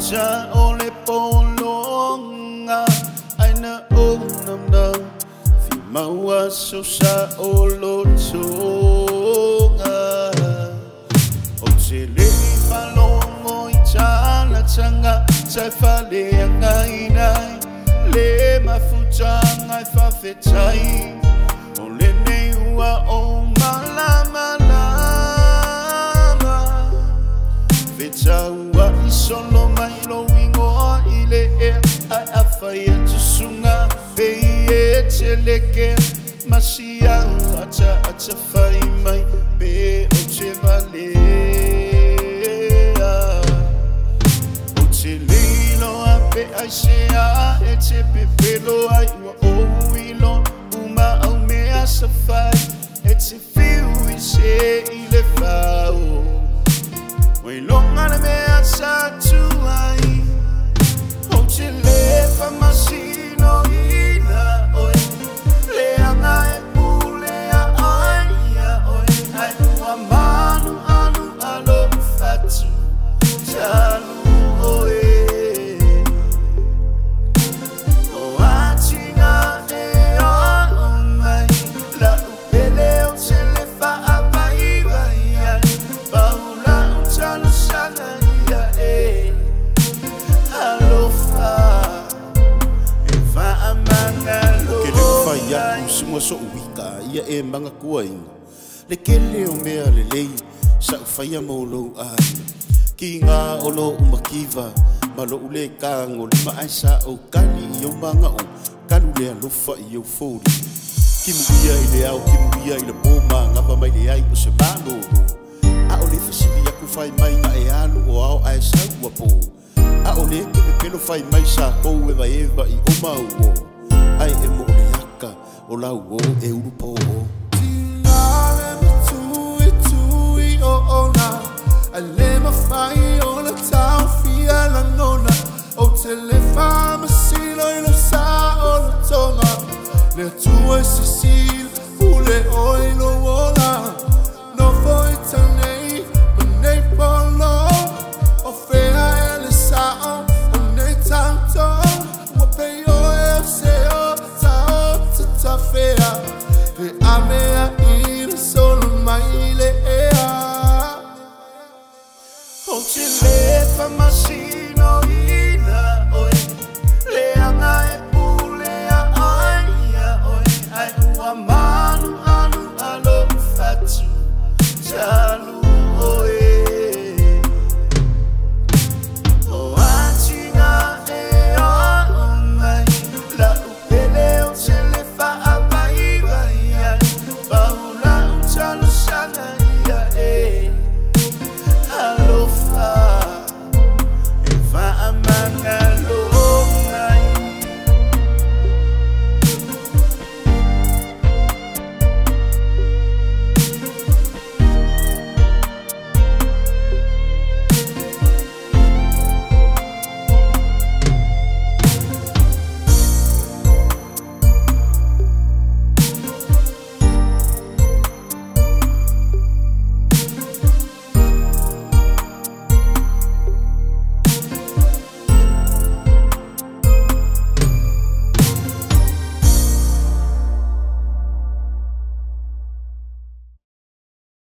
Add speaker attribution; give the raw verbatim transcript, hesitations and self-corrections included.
Speaker 1: cha ole polonga aina onamna fi maua so sa olotonga o te lei palongo I tala tanga tai fale ngai nai le mafutanga I fafetai o le nei ua o malama lama fetaua I solo mai lo ingoa I le e ai awhai atu sunga pei e te leke masia ata ata whai mai pe o te valea o te leilo a pe ai sea e te pepelo ai ua o ilo uma au mea sa whai e te whiu I se I le whao Wai longa le mea sa tuai o te le whamasino ina oi le anga e pulea ai ia oi ai ua manu anu alo fatu talu oi o atinga e o mai la upele o te le wha apai vai ai paula o talo sana ia e alofa e wha amanga lo ke le whai aku sumua so uika ia e manga kua inga le kele o mea le lei sa whaia molo ai ki ngā olo umakiva ma lo ule kango le ma aisa o kani I o manga o kanu le alofa I o fōri ki muia I le au ki muia I le pōma ngapa mai le ai o se mano a o le fasili aku whai mai nga e alu o ao ai sa ua pō a o le ke e pelo whai mai sa kou e vai eva I o mau o ai e mo le aka o lau o e uru pō
Speaker 2: Alema fai ona tau fia la nona o te le fama silo I lo sa o lo tonga le tua sisi